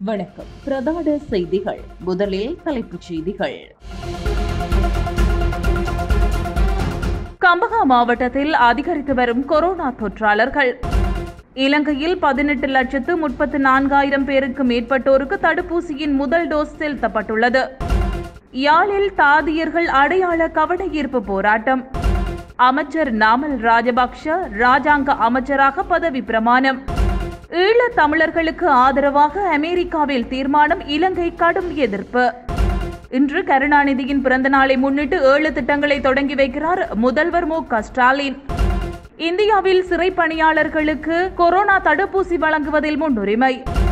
வணக்கம். பிரதான செய்திகள். முதலில் தலைப்புச் செய்திகள். கம்பஹா மாவட்டத்தில் அதிகரித்து வரும் கொரோனா தொற்றாளர்கள். இலங்கையில் 18,34,000 பேருக்கு மேற்பட்டோருக்கு தடுப்பூசியின் முதல் டோஸ் செலுத்தப்பட்டுள்ளது. யாழில் தாதியர்கள் அடையாள கவனஈர்ப்பு போராட்டம். அமைச்சர் நாமல் ராஜபக்ஷ ராஜாங்க அமைச்சராக பதவி பிரமாணம். ஈழத் தமிழர்களுக்கு ஆதரவாக அமெரிக்காவில் தீர்மானம், இலங்கை கடும் எதிர்ப்பு. இன்று கருணாநிதியின் பிறந்த நாளை முன்னிட்டு 7 திட்டங்களை தொடங்கி வைக்கிறார் முதல்வர் மு.க. ஸ்டாலின். இந்தியாவில் சிறை பணியாளர்களுக்கு கொரோனா தடுப்பூசி வழங்குவதில் முன்னுரிமை.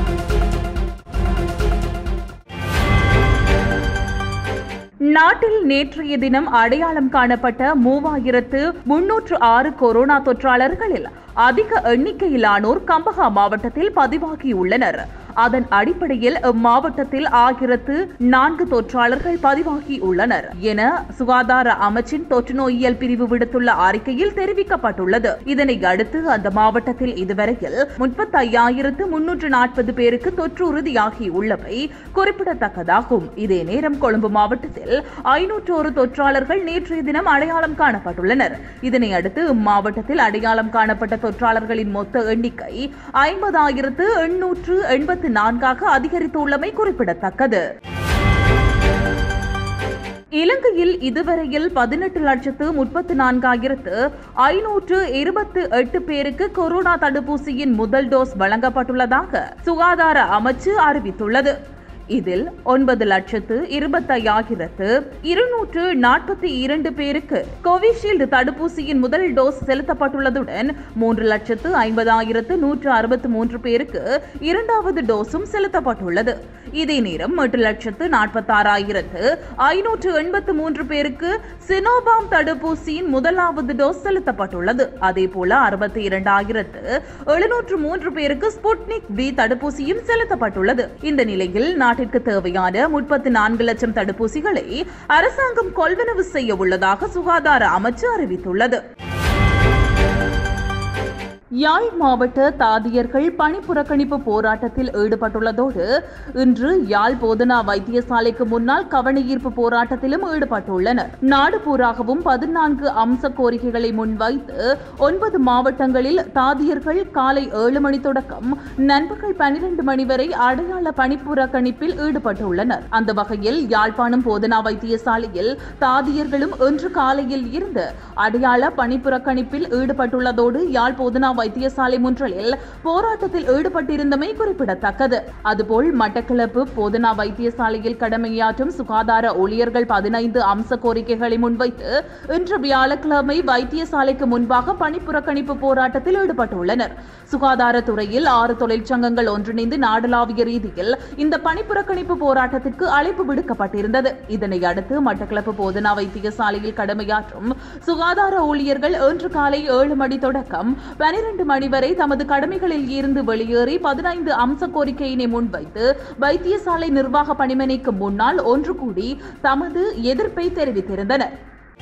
நாட்டில் நேற்றைய தினம் அடையாளம் காணப்பட்ட 3,306 கொரோனா தொற்றாளர்களில் அதிக எண்ணிக்கையிலானோர் கம்பஹா மாவட்டத்தில் பதிவாகியுள்ளனர். அதன் அடிப்படையில் இம்மாவட்டத்தில் 1,004 தொற்றாளர்கள் பதிவாகியுள்ளனர் என சுகாதார அமைச்சின் தொற்று நோயியல் பிரிவு விடுத்துள்ள அறிக்கையில் தெரிவிக்கப்பட்டுள்ளது. இதனை அடுத்து அந்த மாவட்டத்தில் இதுவரையில் 35,340 பேருக்கு தொற்று உறுதியாகியுள்ளவை குறிப்பிடத்தக்கதாகும். இதே நேரம் கொழும்பு மாவட்டத்தில் 501 தொற்றாளர்கள் நேற்றைய தினம் அடையாளம் காணப்பட்டுள்ளனர். இதனை அடுத்து இம்மாவட்டத்தில் அடையாளம் காணப்பட்ட தொற்றாளர்களின் மொத்த எண்ணிக்கை 50,884 அதிகரித்துள்ளமை குறிப்பிடத்தக்கது. இலங்கையில் இதுவரையில் 18,34,528 பேருக்கு கொரோனா தடுப்பூசியின் முதல் டோஸ் வழங்கப்பட்டுள்ளதாக சுகாதார அமைச்சு அறிவித்துள்ளது. இதில் 9,25,242 பேருக்கு கோவிஷீல்டு தடுப்பூசியின் முதல் டோஸ் செலுத்தப்பட்டுள்ளதுடன் 3,50,163 பேருக்கு இரண்டாவது டோஸும் செலுத்தப்பட்டுள்ளது. இதே நேரம் 8,46,583 பேருக்கு சினோபாம் தடுப்பூசியின் முதலாவது டோஸ் செலுத்தப்பட்டுள்ளது. அதேபோல 62,703 பேருக்கு ஸ்புட்னிக் வி தடுப்பூசியும் செலுத்தப்பட்டுள்ளது. இந்த நிலையில் நாட்டிற்கு தேவையான 34 லட்சம் தடுப்பூசிகளை அரசாங்கம் கொள்வனவு செய்ய உள்ளதாக சுகாதார அமைச்சு அறிவித்துள்ளது. யாழ் மாவட்ட தாதியர்கள் பணி புறக்கணிப்பு போராட்டத்தில் ஈடுபட்டுள்ளதோடு இன்று யாழ் போதனா வைத்தியசாலைக்கு முன்னால் கவனஈர்ப்பு போராட்டத்திலும் ஈடுபட்டுள்ளனர். நாடு பூராகவும் 14 அம்ச கோரிக்கைகளை முன்வைத்து 9 மாவட்டங்களில் தாதியர்கள் காலை 7 மணி தொடக்கம் நண்பகல் 12 மணி வரை அடையாள பணி புறக்கணிப்பில் ஈடுபட்டுள்ளனர். அந்த வகையில் யாழ்ப்பாணம் போதனா வைத்தியசாலையில் தாதியர்களும் இன்று காலையில் இருந்து அடையாள பணி புறக்கணிப்பில் ஈடுபட்டுள்ளதோடு யாழ் போதனா வைத்தியசாலை முன்றலில் போராட்டத்தில் ஈடுபட்டிருந்தமை குறிப்பிடத்தக்கது. அதுபோல் மட்டக்களப்பு போதனா வைத்தியசாலையில் கடமையாற்றும் சுகாதார ஊழியர்கள் 15 அம்ச கோரிக்கைகளை முன்வைத்து இன்று வியாழக்கிழமை வைத்தியசாலைக்கு முன்பாக பணி புறக்கணிப்பு போராட்டத்தில் ஈடுபட்டுள்ளனர். சுகாதாரத்துறையில் 6 தொழிற்சங்கங்கள் ஒன்றிணைந்து நாடளாவிய ரீதியில் இந்த பணி புறக்கணிப்பு போராட்டத்திற்கு அழைப்பு விடுக்கப்பட்டிருந்தது. இதனை அடுத்து மட்டக்களப்பு போதனா வைத்தியசாலையில் கடமையாற்றும் சுகாதார ஊழியர்கள் இன்று காலை 7 மணி தொடக்கம் 12 மணி வரை தமது கடமைகளில் இருந்து வெளியேறி 15 அம்ச கோரிக்கையினை முன்வைத்து வைத்தியசாலை நிர்வாக பணிமனைக்கு முன்னால் ஒன்று கூடி தமது எதிர்ப்பை தெரிவித்திருந்தனர்.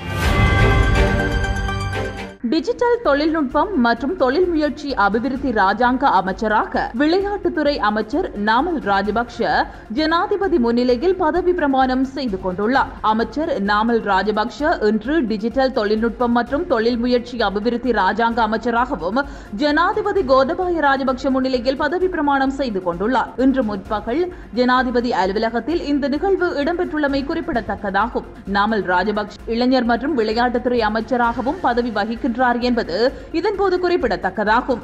டிஜிட்டல் தொழில்நுட்பம் மற்றும் தொழில் முயற்சி அபிவிருத்தி ராஜாங்க அமைச்சராக விளையாட்டுத்துறை அமைச்சர் நாமல் ராஜபக்ஷ ஜனாதிபதி முன்னிலையில் பதவி பிரமாணம் செய்து கொண்டுள்ளார். அமைச்சர் நாமல் ராஜபக்ஷ இன்று டிஜிட்டல் தொழில்நுட்பம் மற்றும் தொழில் முயற்சி அபிவிருத்தி ராஜாங்க அமைச்சராகவும் ஜனாதிபதி கோதபாய ராஜபக்ஷ முன்னிலையில் பதவி பிரமாணம் செய்து கொண்டுள்ளார். இன்று முற்பகல் ஜனாதிபதி அலுவலகத்தில் இந்த நிகழ்வு இடம்பெற்றுள்ளமை குறிப்பிடத்தக்கதாகும். நாமல் ராஜபக்ஷ இளைஞர் மற்றும் விளையாட்டுத்துறை அமைச்சராகவும் பதவி வகிக்கின்றார் என்பது இதன்போது குறிப்பிடத்தக்கதாகும்.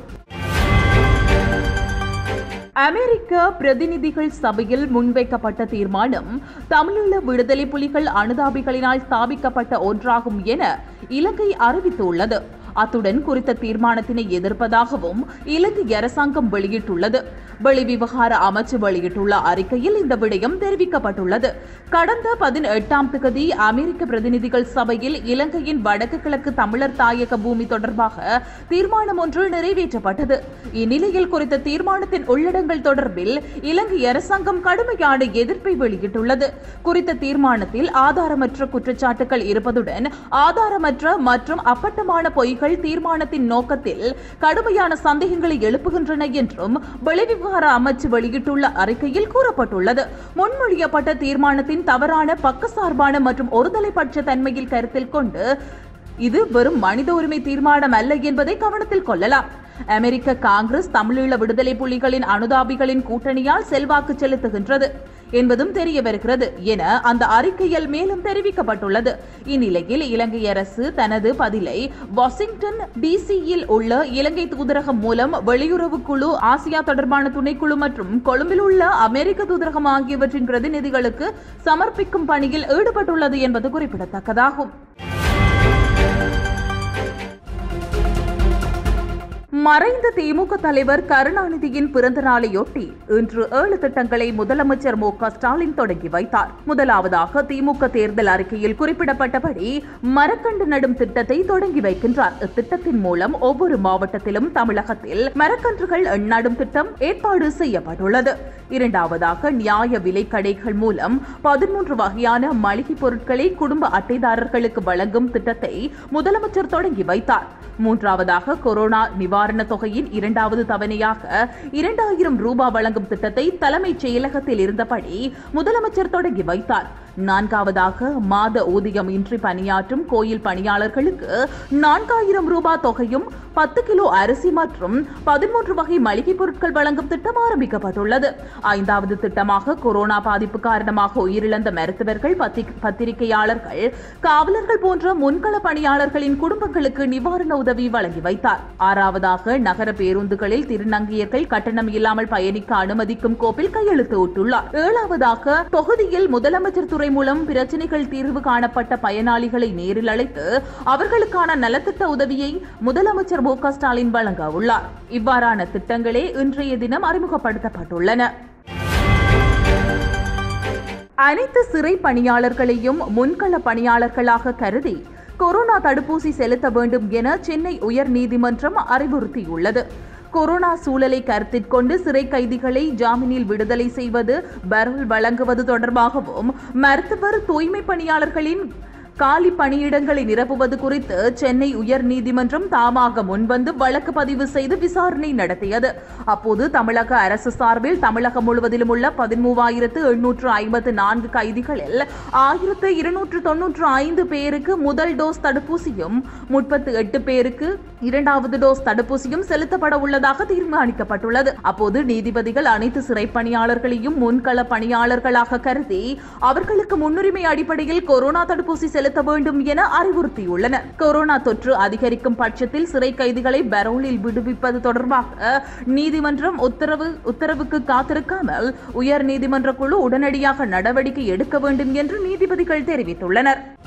அமெரிக்க பிரதிநிதிகள் சபையில் முன்வைக்கப்பட்ட தீர்மானம் தமிழீழ விடுதலை புலிகள் அனுதாபிகளினால் ஸ்தாபிக்கப்பட்ட ஒன்றாகும் என இலங்கை அறிவித்துள்ளது. அத்துடன் குறித்த தீர்மானத்தினை எதிர்ப்பதாகவும் இலங்கை அரசாங்கம் வெளியிட்டுள்ளது. வெளிவிவகார அமைச்சு வெளியிட்டுள்ள அறிக்கையில் இந்த விடயம் தெரிவிக்கப்பட்டுள்ளது. கடந்த 18ஆம் தேதி அமெரிக்க பிரதிநிதிகள் சபையில் இலங்கையின் வடக்கு கிழக்கு தமிழர் தாயக பூமி தொடர்பாக தீர்மானம் ஒன்று நிறைவேற்றப்பட்டது. இந்நிலையில் குறித்த தீர்மானத்தின் உள்ளடங்கள் தொடர்பில் இலங்கை அரசாங்கம் கடுமையான எதிர்ப்பை வெளியிட்டுள்ளது. குறித்த தீர்மானத்தில் ஆதாரமற்ற குற்றச்சாட்டுகள் இருப்பதுடன் ஆதாரமற்ற மற்றும் அப்பட்டமான பொய்கள் நீதிபதிகள் தீர்மானத்தின் நோக்கத்தில் கடுமையான சந்தேகங்களை எழுப்புகின்றன என்றும் வெளிவிவகார அமைச்சு வெளியிட்டுள்ள அறிக்கையில் கூறப்பட்டுள்ளது. முன்மொழியப்பட்ட தீர்மானத்தின் தவறான பக்கசார்பான மற்றும் ஒருதலைப்பட்ச தன்மையில் கருத்தில் கொண்டு இது வெறும் மனித உரிமை தீர்மானம் அல்ல என்பதை கவனத்தில் கொள்ளலாம். அமெரிக்க காங்கிரஸ் தமிழீழ விடுதலை புலிகளின் அனுதாபிகளின் கூட்டணியால் செல்வாக்கு செலுத்துகின்றது என்பதும் தெரிய வருகிறது என அந்த அறிக்கையில் மேலும் தெரிவிக்கப்பட்டுள்ளது. இந்நிலையில் இலங்கை அரசு தனது பதிலை வாஷிங்டன் டிசியில் உள்ள இலங்கை தூதரகம் மூலம் வெளியுறவு குழு, ஆசியா தொடர்பான துணைக்குழு மற்றும் கொழும்பில் உள்ள அமெரிக்க தூதரகம் ஆகியவற்றின் பிரதிநிதிகளுக்கு சமர்ப்பிக்கும் பணியில் ஈடுபட்டுள்ளது என்பது குறிப்பிடத்தக்கதாகும். மறைந்த திமுக தலைவர் கருணாநிதியின் பிறந்த நாளையொட்டி இன்று 7 திட்டங்களை முதலமைச்சர் மு க ஸ்டாலின் தொடங்கி வைத்தார். முதலாவதாக திமுக தேர்தல் அறிக்கையில் குறிப்பிடப்பட்டபடி மரக்கன்று நடும் திட்டத்தை தொடங்கி வைக்கின்றார். இத்திட்டத்தின் மூலம் ஒவ்வொரு மாவட்டத்திலும் தமிழகத்தில் மரக்கன்றுகள் நடும் திட்டம் ஏற்பாடு செய்யப்பட்டுள்ளது. இரண்டாவதாக நியாய விலை கடைகள் மூலம் 13 வகையான மளிகை பொருட்களை குடும்ப அட்டைதாரர்களுக்கு வழங்கும் திட்டத்தை முதலமைச்சர் தொடங்கி வைத்தார். மூன்றாவதாக கொரோனா நிவாரண தொகையின் 2வது தவணையாக 2000 ரூபாய் வழங்கும் திட்டத்தை தலைமைச் செயலகத்தில் இருந்தபடி முதலமைச்சர் தொடங்கி வைத்தார். நான்காவதாக மாத ஊதியம் இன்றி பணியாற்றும் கோயில் பணியாளர்களுக்கு 4000 ரூபாய் தொகையும் 10 கிலோ அரிசி மற்றும் 13 வகை மளிகை பொருட்கள் வழங்கும் திட்டம் ஆரம்பிக்கப்பட்டுள்ளது. 5வது திட்டமாக கொரோனா பாதிப்பு காரணமாக உயிரிழந்த மருத்துவர்கள், பத்திரிகையாளர்கள், காவலர்கள் போன்ற முன்கள பணியாளர்களின் குடும்பங்களுக்கு நிவாரண உதவி வழங்கி வைத்தார். 6வதாக நகர பேருந்துகளில் திருநங்கையர்கள் கட்டணம் இல்லாமல் பயணிக்க அனுமதிக்கும் கோப்பில் கையெழுத்திட்டுள்ளார். 7வதாக தொகுதியில் முதலமைச்சர் துறை மூலம் பிரச்சனைகள் தீர்வு காணப்பட்ட பயனாளிகளை நேரில் அழைத்து அவர்களுக்கான நலத்திட்ட உதவியை முதலமைச்சர் மு க ஸ்டாலின் வழங்க உள்ளார். இவ்வாறான திட்டங்களே இன்றைய தினம் அறிமுகப்படுத்தப்பட்டுள்ளன. அனைத்து சிறை பணியாளர்களையும் முன்கள பணியாளர்களாக கருதி கொரோனா தடுப்பூசி செலுத்த வேண்டும் என சென்னை உயர்நீதிமன்றம் அறிவுறுத்தியுள்ளது. கொரோனா சூழலை கருத்தில் கொண்டு சிறை கைதிகளை ஜாமீனில் விடுதலை செய்வது, பரோல் வழங்குவது தொடர்பாகவும் மருத்துவர், தூய்மை பணியாளர்களின் காலி பணியிடங்களை நிரப்புவது குறித்து சென்னை உயர்நீதிமன்றம் தாமாக முன்வந்து வழக்கு பதிவு செய்து விசாரணை நடத்தியது. அப்போது தமிழக அரசு சார்பில் தமிழகம் முழுவதிலும் உள்ள 13,854 கைதிகளில் 1295 பேருக்கு முதல் டோஸ் தடுப்பூசியும் 38 பேருக்கு 2வது டோஸ் தடுப்பூசியும் செலுத்தப்பட உள்ளதாக தீர்மானிக்கப்பட்டுள்ளது. அப்போது நீதிபதிகள் அனைத்து சிறை பணியாளர்களையும் முன்கள பணியாளர்களாக கருதி அவர்களுக்கு முன்னுரிமை அடிப்படையில் கொரோனா தடுப்பூசி செலுத்த வேண்டும் என அறிவுறுத்தியுள்ளனர். கொரோனா தொற்று அதிகரிக்கும் பட்சத்தில் சிறை கைதிகளை பரோலில் விடுவிப்பது தொடர்பாக நீதிமன்றம் உத்தரவுக்கு காத்திருக்காமல் உயர் நீதிமன்ற குழு உடனடியாக நடவடிக்கை எடுக்க வேண்டும் என்று நீதிபதிகள் தெரிவித்துள்ளனர்.